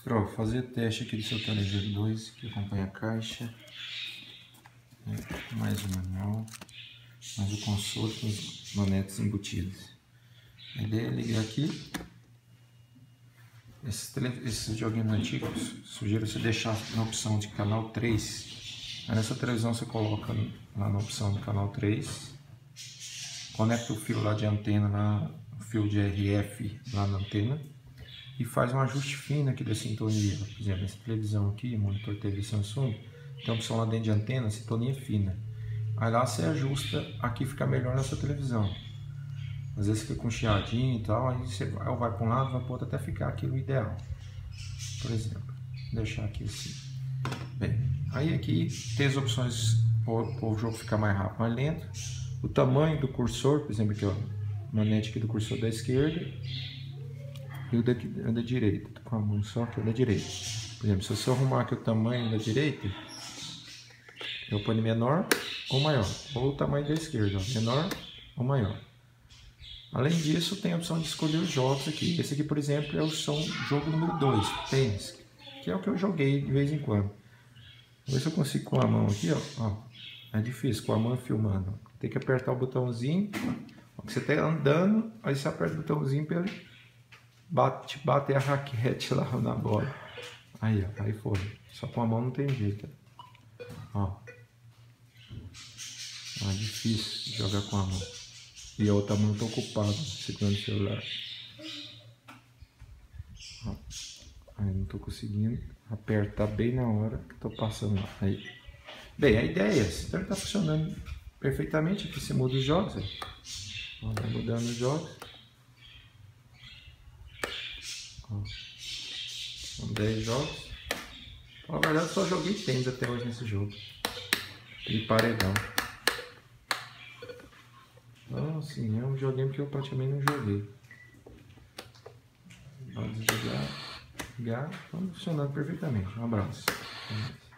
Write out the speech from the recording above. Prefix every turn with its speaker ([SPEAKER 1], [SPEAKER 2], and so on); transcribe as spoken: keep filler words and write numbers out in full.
[SPEAKER 1] Para fazer teste aqui do seu Televisor dois, que acompanha a caixa, é, mais o manual, mais o console com os manetes embutidos. A ideia é ligar aqui. Esses, esses joguinhos antigos, sugiro você deixar na opção de canal três. Aí nessa televisão você coloca lá na opção do canal três, conecta o fio lá de antena, lá, o fio de R F lá na antena, e faz um ajuste fino aqui da sintonia. Por exemplo, essa televisão aqui, monitor T V Samsung, tem a opção lá dentro de antena, sintonia fina. Aí lá você ajusta, aqui fica melhor nessa televisão. Às vezes fica com chiadinho e tal, aí você vai, vai para um lado, vai para o outro até ficar aquilo ideal. Por exemplo, vou deixar aqui assim. Bem, aí aqui tem as opções para o jogo ficar mais rápido, mais lento. O tamanho do cursor, por exemplo, aqui ó, manete aqui do cursor da esquerda e o da, da direita. Tô com a mão só aqui, o da direita. Por exemplo, se eu arrumar aqui o tamanho da direita, eu ponho menor ou maior, ou o tamanho da esquerda, ó, menor ou maior. Além disso, tem a opção de escolher os jogos aqui. Esse aqui, por exemplo, é o som, jogo número dois, tênis, que é o que eu joguei de vez em quando. Vou ver se eu consigo com a mão aqui, ó. ó é difícil com a mão filmando. Tem que apertar o botãozinho. Ó, você está andando, aí você aperta o botãozinho para ele bate, bater a raquete lá na bola. Aí, ó, aí foi. Só com a mão não tem jeito. Ó. É difícil jogar com a mão. E a outra mão está ocupada segurando o celular. Ó. Aí não estou conseguindo apertar bem na hora que estou passando lá. Aí. Bem, a ideia é essa. Então ele está funcionando perfeitamente. Aqui você muda os jogos. Ó. Ó, vai mudando os jogos. Ó. São dez jogos. Na verdade, eu só joguei tênis até hoje nesse jogo. E paredão. Então, assim, é um joguinho que eu praticamente não joguei. Vamos desligar, ligar, estão funcionando perfeitamente. Um abraço.